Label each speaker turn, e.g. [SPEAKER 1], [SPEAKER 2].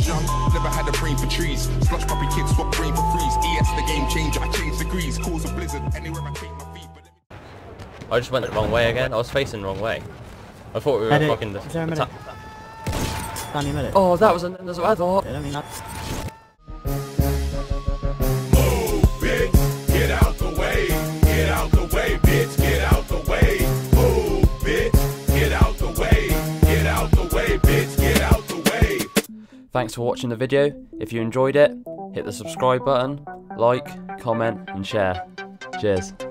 [SPEAKER 1] was young, never had a brain for trees. Slush puppy kids swap brain for freeze. ES the game changer, I change degrees. Cause a blizzard anywhere I take my feet.
[SPEAKER 2] I just went the wrong way again. I was facing the wrong way. I thought we were fucking the
[SPEAKER 3] medic?
[SPEAKER 2] Oh, that was that's what I thought.
[SPEAKER 3] Yeah, I mean,
[SPEAKER 1] Move, bitch, get out the way. Get out the way, bitch, get out the way. Move, bitch, get out the way. Get out the way, bitch, get out the way.
[SPEAKER 2] Thanks for watching the video. If you enjoyed it, hit the subscribe button, like, comment and share. Cheers.